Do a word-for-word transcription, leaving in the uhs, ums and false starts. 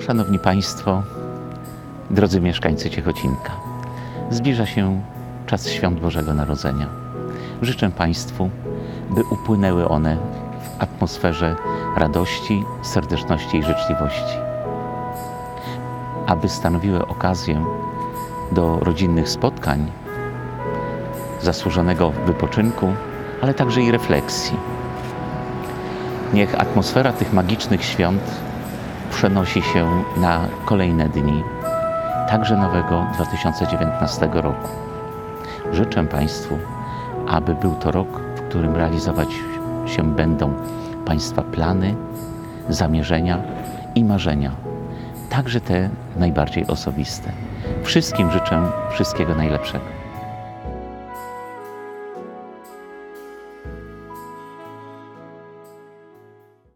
Szanowni Państwo, drodzy mieszkańcy Ciechocinka, zbliża się czas Świąt Bożego Narodzenia. Życzę Państwu, by upłynęły one w atmosferze radości, serdeczności i życzliwości. Aby stanowiły okazję do rodzinnych spotkań, zasłużonego wypoczynku, ale także i refleksji. Niech atmosfera tych magicznych świąt przenosi się na kolejne dni, także nowego dwa tysiące dziewiętnastego roku. Życzę Państwu, aby był to rok, w którym realizować się będą Państwa plany, zamierzenia i marzenia, także te najbardziej osobiste. Wszystkim życzę wszystkiego najlepszego.